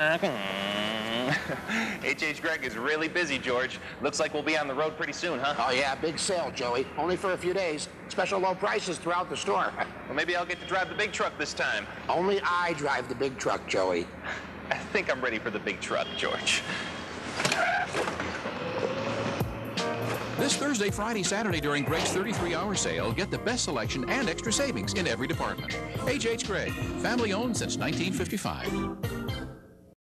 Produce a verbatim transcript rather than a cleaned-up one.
H H Gregg is really busy, George. Looks like we'll be on the road pretty soon, huh? Oh, yeah, big sale, Joey. Only for a few days. Special low prices throughout the store. Well, maybe I'll get to drive the big truck this time. Only I drive the big truck, Joey. I think I'm ready for the big truck, George. This Thursday, Friday, Saturday during Gregg's thirty-three hour sale, get the best selection and extra savings in every department. H H Gregg, family owned since nineteen fifty-five.